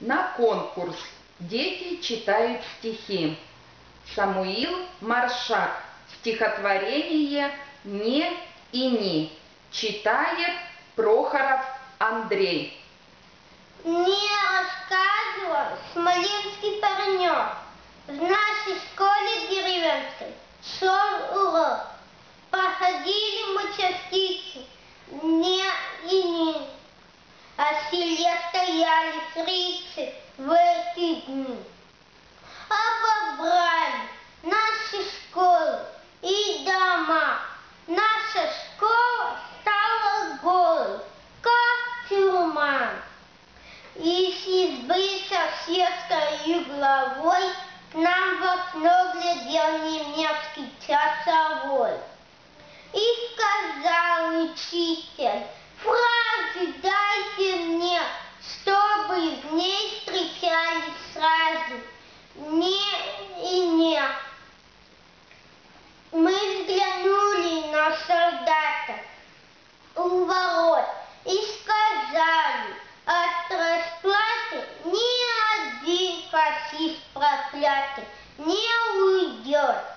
На конкурс дети читают стихи. Самуил Маршак. Стихотворение «Не и ни». Читает Прохоров Андрей. Мне рассказывал смоленский паренек. В нашей школе деревенской шел урок. Походили мы частицы «не» и «ни». А в селе стояли фрицы в эти дни. Обобрали наши школы и дома. Наша школа стала голой, как тюрьма. И с избы со сеткой головой к нам в окно глядел немецкий часовой. И сказал учитель: фразу дайте мне, чтобы в ней встречались сразу «не» и «не». Мы взглянули на солдата у ворот и сказали: от расплаты ни один фашист проклятый не уйдет.